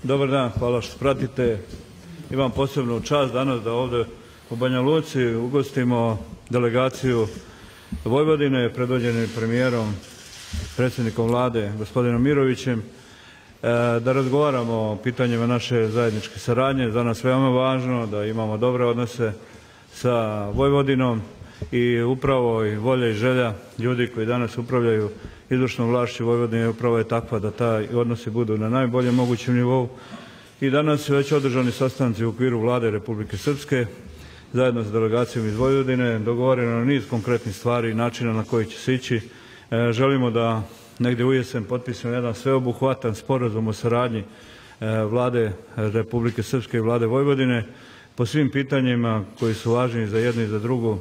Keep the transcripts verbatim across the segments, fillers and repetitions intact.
Dobar dan, hvala što pratite. Imam posebnu čast danas da ovdje u Banja Luci ugostimo delegaciju Vojvodine, predvođenu premijerom, predsjednikom vlade, gospodinom Mirovićem, da razgovaramo o pitanjima naše zajedničke saradnje. Za nas veoma važno da imamo dobre odnose sa Vojvodinom i upravo i volja i želja ljudi koji danas upravljaju izvršnom vlašću Vojvodine upravo je takva da taj odnosi budu na najboljem mogućem nivou. I danas su već održani sastanci u okviru Vlade Republike Srpske zajedno s delegacijom iz Vojvodine, dogovoreno na niz konkretnih stvari i načina na koji će se ići. E, želimo da negdje u jesen potpisimo jedan sveobuhvatan sporazum o saradnji e, Vlade Republike Srpske i Vlade Vojvodine po svim pitanjima koji su važni za jednu i za drugu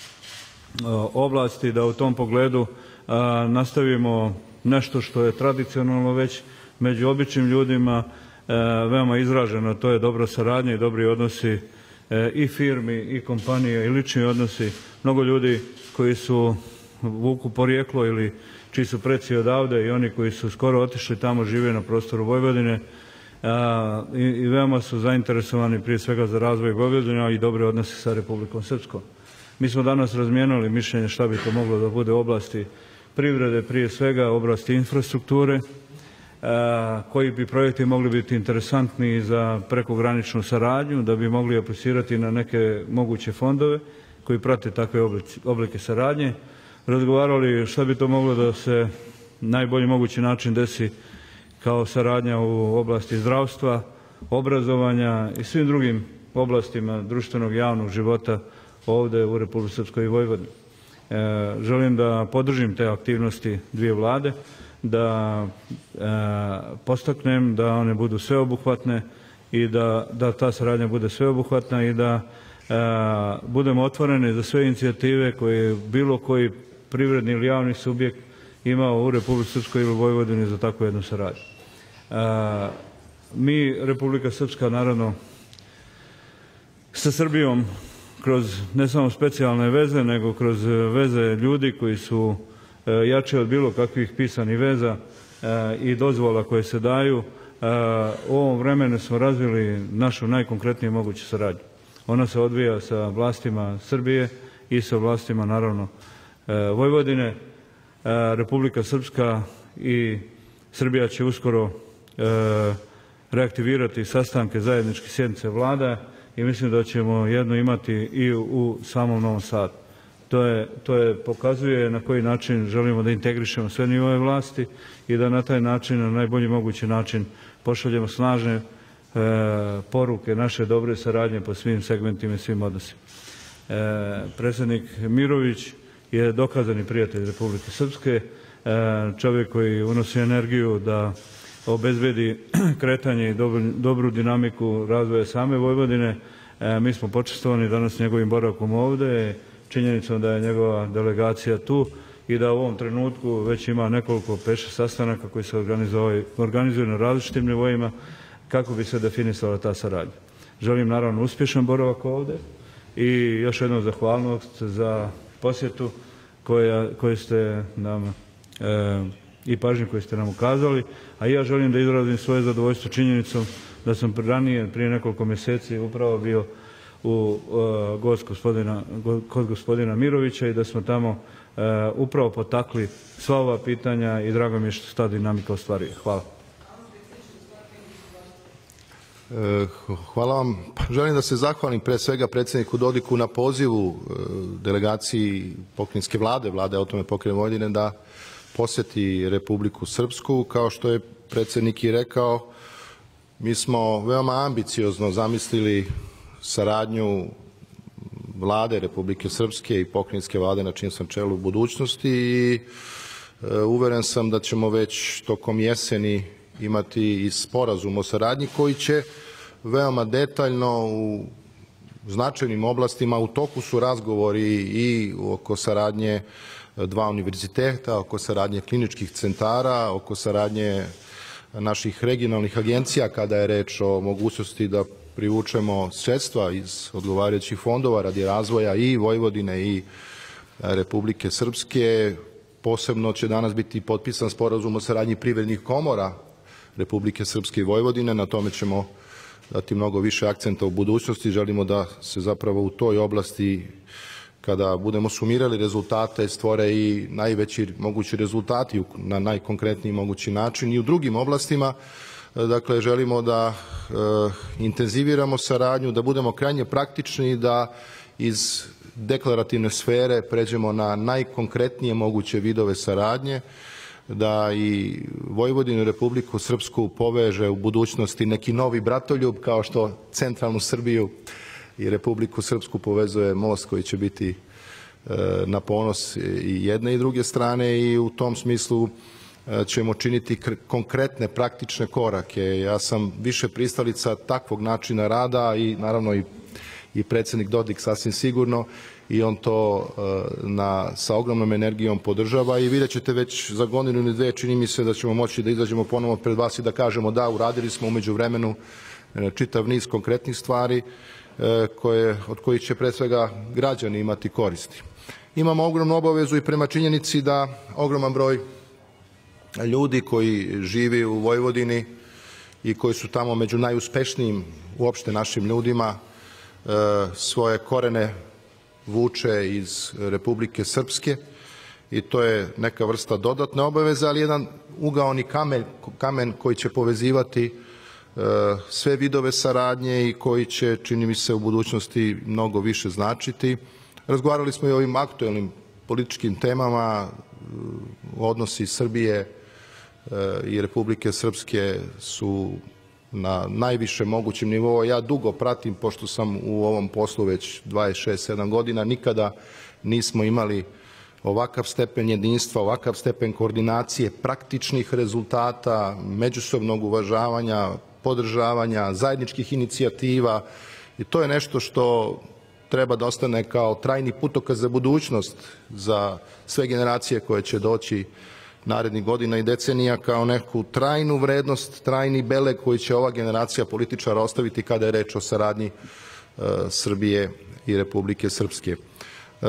oblasti, da u tom pogledu a, nastavimo nešto što je tradicionalno već među običnim ljudima a, veoma izraženo, to je dobra saradnja i dobri odnosi a, i firmi i kompanije i lični odnosi. Mnogo ljudi koji su vuku porijeklo ili čiji su preci odavde i oni koji su skoro otišli tamo žive na prostoru Vojvodine a, i, i veoma su zainteresovani prije svega za razvoj Vojvodine, a i dobre odnose sa Republikom Srpskom. Mi smo danas razmijenili mišljenje šta bi to moglo da bude u oblasti privrede, prije svega oblasti infrastrukture, a, koji bi projekti mogli biti interesantni za prekograničnu saradnju, da bi mogli aplicirati na neke moguće fondove koji prate takve oblike, oblike saradnje. Razgovarali šta bi to moglo da se najbolji mogući način desi kao saradnja u oblasti zdravstva, obrazovanja i svim drugim oblastima društvenog javnog života ovdje u Republici Srpskoj i Vojvodini. E, želim da podržim te aktivnosti dvije vlade, da e, postaknem da one budu sveobuhvatne i da, da ta saradnja bude sveobuhvatna i da e, budemo otvoreni za sve inicijative koje bilo koji privredni ili javni subjekt imao u Republici Srpskoj ili Vojvodini za takvu jednu saradnju. E, mi, Republika Srpska, naravno, sa Srbijom kroz ne samo specijalne veze, nego kroz veze ljudi koji su e, jače od bilo kakvih pisanih veza e, i dozvola koje se daju. E, u ovom vremenu smo razvili našu najkonkretniju moguću saradnju. Ona se odvija sa vlastima Srbije i sa vlastima, naravno, e, Vojvodine. E, Republika Srpska i Srbija će uskoro e, reaktivirati sastanke zajedničke sjednice vlada i mislim da ćemo jedno imati i u samom Novom Sadu. To je, to je pokazuje na koji način želimo da integrišemo sve nivoe vlasti i da na taj način, na najbolji mogući način, pošaljemo snažne e, poruke naše dobre saradnje po svim segmentima i svim odnosima. E, predsjednik Mirović je dokazani prijatelj Republike Srpske, e, čovjek koji unosi energiju da obezbedi kretanje i dobru, dobru dinamiku razvoja same Vojvodine. E, mi smo počestovani danas njegovim boravkom ovdje, činjenicom da je njegova delegacija tu i da u ovom trenutku već ima nekoliko peše sastanaka koji se organizuju na različitim nivoima kako bi se definisala ta saradnja. Želim naravno uspješan boravak ovdje i još jednom zahvalnost za posjetu koja, koju ste nam e, i pažnju koju ste nam ukazali, a ja želim da izrazim svoje zadovoljstvo činjenicom da sam ranije, prije nekoliko mjeseci, upravo bio u uh, gost gospodina, go, kod gospodina Mirovića i da smo tamo uh, upravo potakli sva ova pitanja i drago mi je što se ta dinamika ostvaruje. Hvala. Hvala vam. Želim da se zahvalim pre svega predsjedniku Dodiku na pozivu delegaciji pokrajinske vlade, vlade autonomne pokrajine Vojvodine da posjeti Republiku Srpsku. Kao što je predsjednik i rekao, mi smo veoma ambiciozno zamislili saradnju vlade Republike Srpske i pokrajinske vlade na čijem sam čelu u budućnosti i uveren sam da ćemo već tokom jeseni imati i sporazum o saradnji koji će veoma detaljno u značajnim oblastima, u toku su razgovori i oko saradnje dva univerziteta, oko saradnje kliničkih centara, oko saradnje naših regionalnih agencija kada je reč o mogućnosti da privučemo sredstva iz odgovarajućih fondova radi razvoja i Vojvodine i Republike Srpske. Posebno će danas biti potpisan sporazum o saradnji privrednih komora Republike Srpske i Vojvodine. Na tome ćemo dati mnogo više akcenta u budućnosti. Želimo da se zapravo u toj oblasti, kada budemo sumirali rezultate, stvore i najveći mogući rezultati na najkonkretniji mogući način i u drugim oblastima. Dakle, želimo da e, intenziviramo saradnju, da budemo krajnje praktični, da iz deklarativne sfere pređemo na najkonkretnije moguće vidove saradnje, da i Vojvodinu i Republiku Srpsku poveže u budućnosti neki novi bratoljub, kao što centralnu Srbiju i Republiku Srpsku povezuje most koji će biti na ponos i jedne i druge strane, i u tom smislu ćemo činiti konkretne praktične korake. Ja sam više pristalica takvog načina rada i naravno i, i predsjednik Dodik sasvim sigurno, i on to na, sa ogromnom energijom podržava, i vidjet ćete već za godinu ili dve, čini mi se da ćemo moći da izađemo ponovo pred vas i da kažemo da, uradili smo umeđu vremenu čitav niz konkretnih stvari koje, od kojih će pre svega građani imati koristi. Imamo ogromnu obavezu i prema činjenici da ogroman broj ljudi koji živi u Vojvodini i koji su tamo među najuspešnijim uopšte našim ljudima svoje korene vuče iz Republike Srpske, i to je neka vrsta dodatne obaveze, ali jedan ugaoni kamen, kamen koji će povezivati sve vidove saradnje i koji će, čini mi se, u budućnosti mnogo više značiti. Razgovarali smo i o ovim aktuelnim političkim temama. Odnosi Srbije i Republike Srpske su na najvišem mogućem nivou. Ja dugo pratim, pošto sam u ovom poslu već dvadeset šest sedam godina, nikada nismo imali ovakav stepen jedinstva, ovakav stepen koordinacije, praktičnih rezultata, međusobnog uvažavanja, podržavanja, zajedničkih inicijativa, i to je nešto što treba da ostane kao trajni putokaz za budućnost za sve generacije koje će doći narednih godina i decenija, kao neku trajnu vrednost, trajni beleg koji će ova generacija političara ostaviti kada je reč o saradnji e, Srbije i Republike Srpske. E,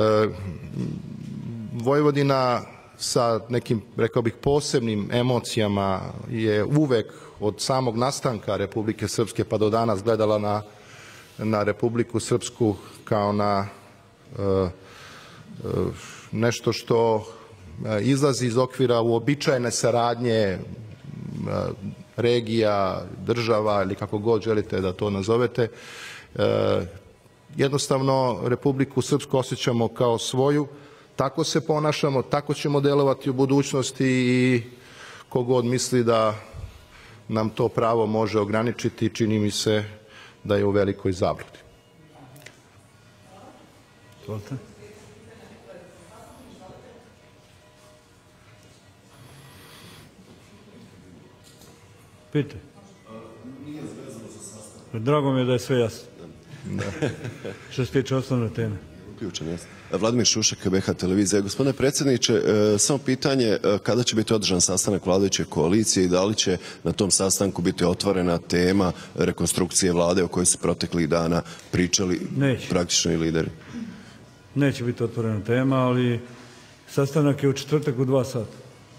Vojvodina sa nekim, rekao bih, posebnim emocijama je uvek od samog nastanka Republike Srpske pa do danas gledala na, na Republiku Srpsku kao na e, e, nešto što izlazi iz okvira uobičajene saradnje regija, država ili kako god želite da to nazovete. Jednostavno, Republiku Srpsku osjećamo kao svoju, tako se ponašamo, tako ćemo delovati u budućnosti, i kogod misli da nam to pravo može ograničiti, čini mi se da je u velikoj zabludi. Hvala. Pitaj. Drago mi je da je sve jasno. Što se tiče osnovne teme. Uključen, jasno. Vladimir Šušak, B H televizija. Gospodine predsjedniče, samo pitanje kada će biti održan sastanak vladajuće koalicije i da li će na tom sastanku biti otvorena tema rekonstrukcije vlade o kojoj su proteklih dana pričali praktični lideri? Neće biti otvorena tema, ali sastanak je u četvrtak u dva sata.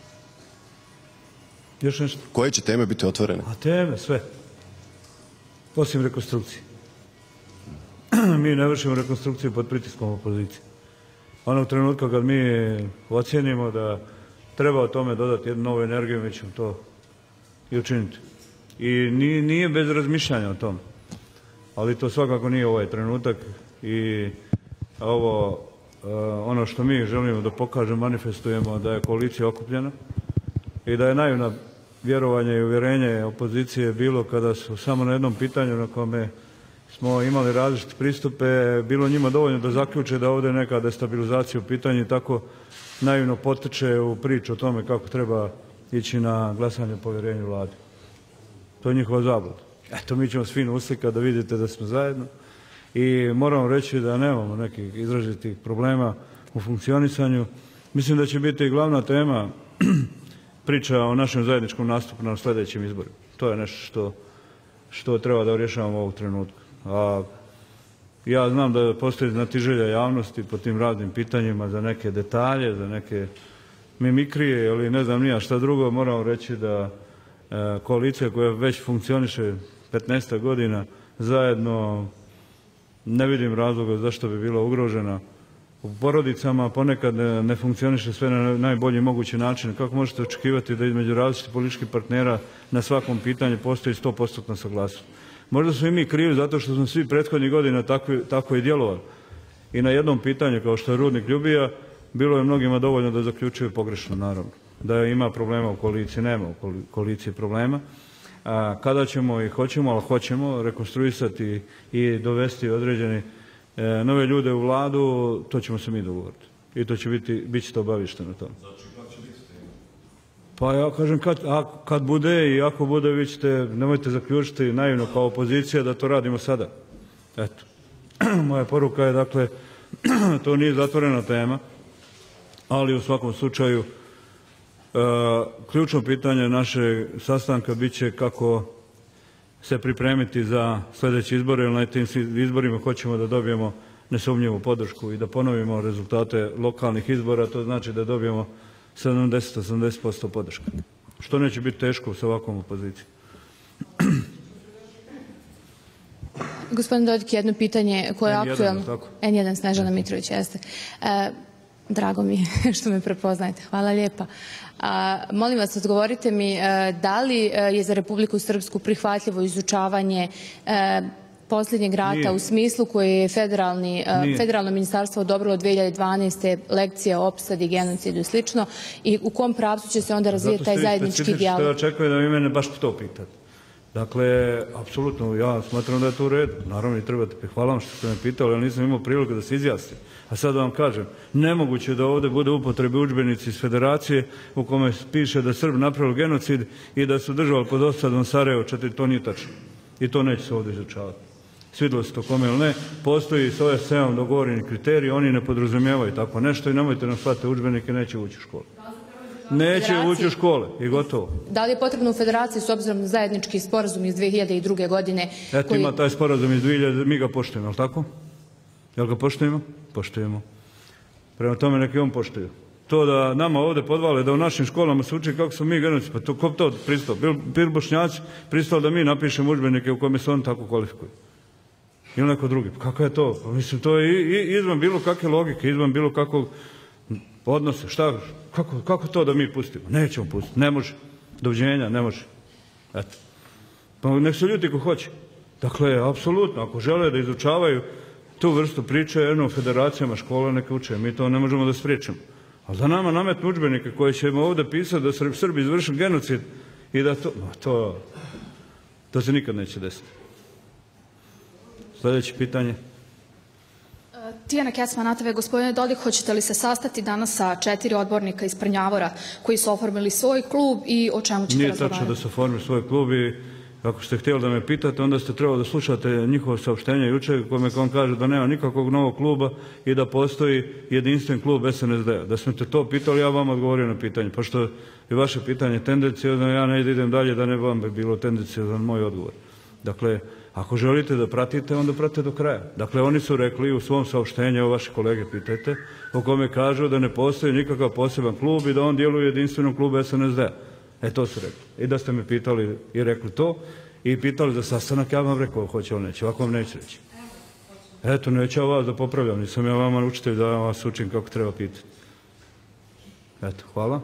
Još nešto? Koje će teme biti otvorene? A teme, sve. Osim rekonstrukcije. Mi ne vršimo rekonstrukciju pod pritiskom opozicije. Onog trenutka kad mi ocjenimo da treba o tome dodati jednu novu energiju, mi ćemo to i učiniti. I nije, nije bez razmišljanja o tom. Ali to svakako nije ovaj trenutak, i ovo, ono što mi želimo da pokažemo, manifestujemo da je koalicija okupljena i da je naivna vjerovanje i uvjerenje opozicije bilo kada su samo na jednom pitanju na kome smo imali različite pristupe, bilo njima dovoljno da zaključe da ovdje je neka destabilizacija u pitanju i tako naivno potiče u priču o tome kako treba ići na glasanje o povjerenju vlade. To je njihova zabluda. Eto, mi ćemo svi uslikati da vidite da smo zajedno, i moramo reći da nemamo nekih izrazitih problema u funkcionisanju. Mislim da će biti glavna tema priča o našem zajedničkom nastupu na sljedećim izborima. To je nešto što, što treba da rješavamo ovog trenutka. A ja znam da postoji znatiželja javnosti po tim raznim pitanjima za neke detalje, za neke mimikrije ili ne znam nija šta drugo. Moram reći da koalicija koja već funkcioniše petnaest godina zajedno, ne vidim razloga zašto bi bila ugrožena. U porodicama ponekad ne funkcioniše sve na najbolji mogući način. Kako možete očekivati da između različitih političkih partnera na svakom pitanju postoji sto posto saglasnost? Možda smo i mi krivi zato što smo svi prethodnih godina tako i djelovali. I na jednom pitanju, kao što je Rudnik Ljubija, bilo je mnogima dovoljno da zaključuju pogrešno, naravno. Da ima problema u koaliciji, nema u koaliciji problema. A kada ćemo i hoćemo, ali hoćemo rekonstruisati i dovesti određeni e, nove ljude u vladu, to ćemo se mi dogovoriti. I to će biti, bit ćete obavišteni o tome. Znači, kad će biti tema? Pa ja kažem, kad, a, kad bude i ako bude, vi ćete, nemojte zaključiti naivno kao opozicija da to radimo sada. Eto. Moja poruka je, dakle, to nije zatvorena tema, ali u svakom slučaju e, ključno pitanje našeg sastanka bit će kako se pripremiti za sljedeće izbore, jer na tim izborima hoćemo da dobijemo nesumnjivu podršku i da ponovimo rezultate lokalnih izbora, to znači da dobijemo sedamdeset do osamdeset posto podrške, što neće biti teško sa ovakvom opozicijom. Gospodin Dodik, jedno pitanje koje je aktualno. en jedan, Snežana Mitrović, jeste. E, drago mi je što me prepoznajete. Hvala lijepa. A, molim vas, odgovorite mi, e, da li je za Republiku Srpsku prihvatljivo izučavanje e, posljednjeg rata Nije. u smislu koje je federalni, federalno ministarstvo odobrilo dve hiljade dvanaeste. lekcije o opsadi, genocidu i slično, i u kom pravcu će se onda razvijeti taj zajednički dijalog? Zato što očekuje da vi mene baš to pitate. Dakle, apsolutno, ja smatram da je to u redu. Naravno i trebate, hvala vam što ste me pitali, ali nisam imao priliku da se izjasnim. A sad vam kažem, nemoguće da ovdje bude upotrebe udžbenici iz Federacije u kome piše da Srb napravili genocid i da su držali pod osadom Sarajevo četiri, to nije tačno. I to neće se ovdje izučavati. Svidilo se to kome ili ne, postoji s O S C-om dogovoreni kriteriji, oni ne podrazumijevaju tako nešto i nemojte nam shvatiti udžbenike, neće ući u školu. Neće ući u škole i gotovo. Da li je potrebno u Federaciji s obzirom na zajednički sporazum iz dve hiljade druge. godine? Eto koji... ima taj sporazum iz dve hiljade. mi ga poštujemo, je li tako? Jel ga poštujemo? Poštujemo. Prema tome neki on poštuju. To da nama ovdje podvale, da u našim školama se uči kako smo mi genocid, pa to ko to pristao? Bil Bošnjaci pristao da mi napišemo udžbenike u kome se oni tako kvalifikuju? Ili neko drugi? Pa kako je to? Pa mislim, to je izvan bilo kakve logike, izvan bilo kakvog odnose. Šta? Kako, kako to da mi pustimo? Nećemo pustiti. Ne može. Doviđenja, ne može. Eto. Pa nek se ljuti ko hoće. Dakle, apsolutno, ako žele da izučavaju tu vrstu priče, jedno u federacijama škola neka uče. Mi to ne možemo da spriječimo. Ali da nama nametnu udžbenike koje ćemo ovdje pisati da su Srbi izvršili genocid i da to, to, to se nikad neće desiti. Sljedeće pitanje. Tijana Kecman, A T V. Gospodine Dodik, hoćete li se sastati danas sa četiri odbornika iz Prnjavora koji su oformili svoj klub i o čemu ćete razgovarati? Nije tačno da su oformili svoj klub i ako ste htjeli da me pitate, onda ste trebali da slušate njihovo saopštenje jučer kome on kaže da nema nikakvog novog kluba i da postoji jedinstven klub S N S D-a. Da smo te to pitali, ja vam odgovorio na pitanje. Pošto je vaše pitanje tendencijozno, ja ne idem dalje da ne vam bi bilo tendencijozno moj odgovor. Dakle, ako želite da pratite, onda pratite do kraja. Dakle, oni su rekli u svom saopštenju, evo vaše kolege pitajte, u kome kažu da ne postoji nikakav poseban klub i da on djeluje u jedinstvenom klubu S N S D-a. E, to su rekli. I da ste me pitali i rekli to i pitali za sastanak, ja vam rekao hoće ili neće, ovako vam neće reći. Eto, neću ja vas da popravljam, nisam ja vama učitelj da vas učim kako treba pitati. Eto, hvala.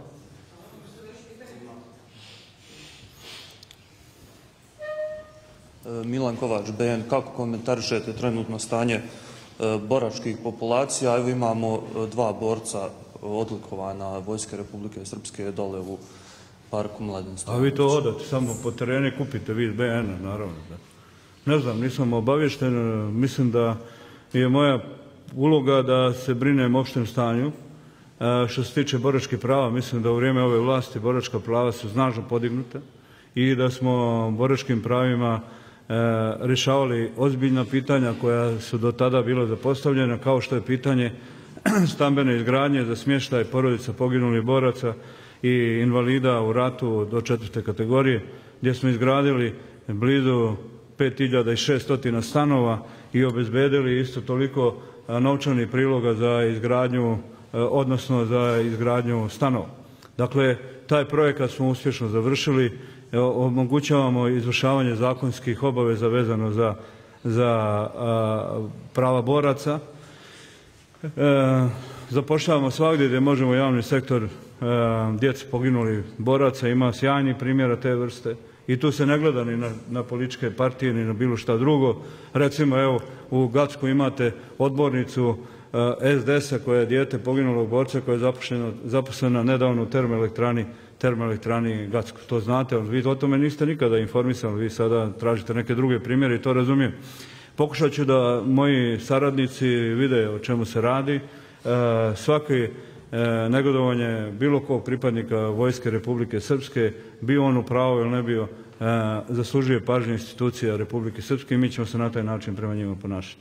Milan Kovač, B N, kako komentarišete trenutno stanje boračkih populacija? Evo imamo dva borca odlikovana Vojske Republike Srpske dole u parku Mladen Stojanović. A vi to odate, samo po terenu kupite vi iz B N-a, naravno. Ne znam, nisam obavješten, mislim da je moja uloga da se brinem o opštem stanju. Što se tiče boračkih prava, mislim da u vrijeme ove vlasti boračka prava su snažno podignuta i da smo boračkim pravima rješavali ozbiljna pitanja koja su do tada bila zapostavljena, kao što je pitanje stambene izgradnje za smještaj porodica poginulih boraca i invalida u ratu do četvrte kategorije, gdje smo izgradili blizu pet hiljada šesto stanova i obezbedili isto toliko novčanih priloga za izgradnju, odnosno za izgradnju stanova. Dakle, taj projekat smo uspješno završili omogućavamo izvršavanje zakonskih obaveza vezano za, za prava boraca. E, zapošljavamo svagdje gdje možemo javni sektor e, djece poginulih boraca, ima sjajnih primjera te vrste. I tu se ne gleda ni na, na političke partije, ni na bilo šta drugo. Recimo, evo, u Gacku imate odbornicu S D S-a koja je dijete poginulog borca koja je zaposlena, zaposlena nedavno u termoelektrani, termoelektrani Gacku. To znate, ali vi o tome niste nikada informisali, vi sada tražite neke druge primjere i to razumijem. Pokušat ću da moji saradnici vide o čemu se radi. E, svaki e, negodovanje bilo kog pripadnika Vojske Republike Srpske, bio on u pravu ili ne bio, e, zaslužuje pažnju institucija Republike Srpske i mi ćemo se na taj način prema njima ponašati.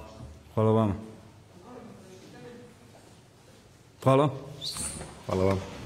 Hvala vama. Hvala. Hvala vam.